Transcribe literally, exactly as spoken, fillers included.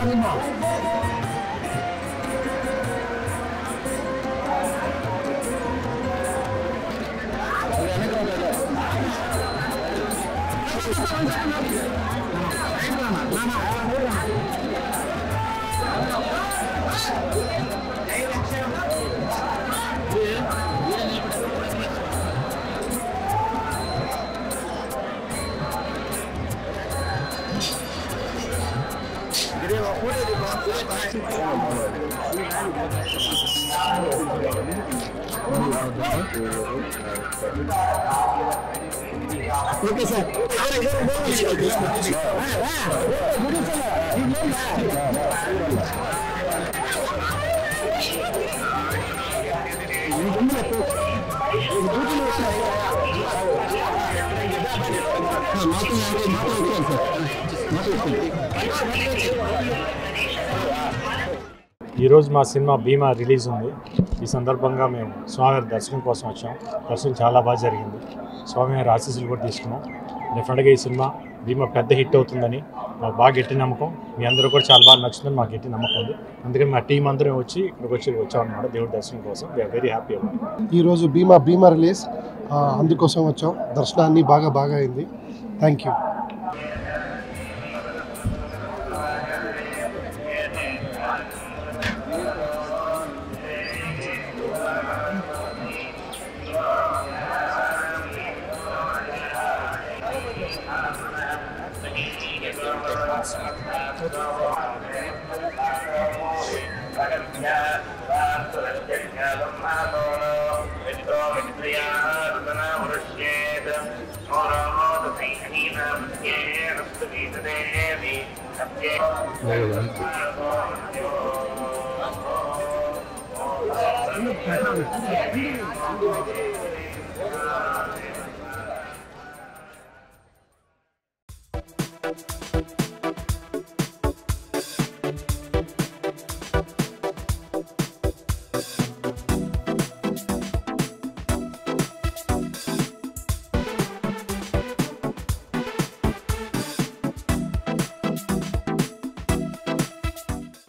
Okay, sir. ఈ రోజు మా సినిమా భీమా రిలీజ్ ఉంది. ఈ సందర్భంగా మేము స్వామివారి దర్శనం కోసం వచ్చాం. దర్శనం చాలా బాగా జరిగింది. స్వామివారి ఆశీస్సులు కూడా తీసుకున్నాం. డెఫినెట్గా ఈ సినిమా భీమా పెద్ద హిట్ అవుతుందని మాకు బాగా గట్టి నమ్మకం. మీ అందరూ కూడా చాలా బాగా నచ్చుతుందని మాకు గట్టి నమ్మకం ఉంది. అందుకని మా టీం అందరం వచ్చి ఇక్కడికి వచ్చి వచ్చామన్నమాట దేవుడి దర్శనం కోసం. వీఆర్ వెరీ హ్యాపీ అన్నమాట. ఈరోజు భీమా భీమా రిలీజ్ అందుకోసం వచ్చాం. దర్శనాన్ని బాగా బాగా అయింది. Thank you. Thank you.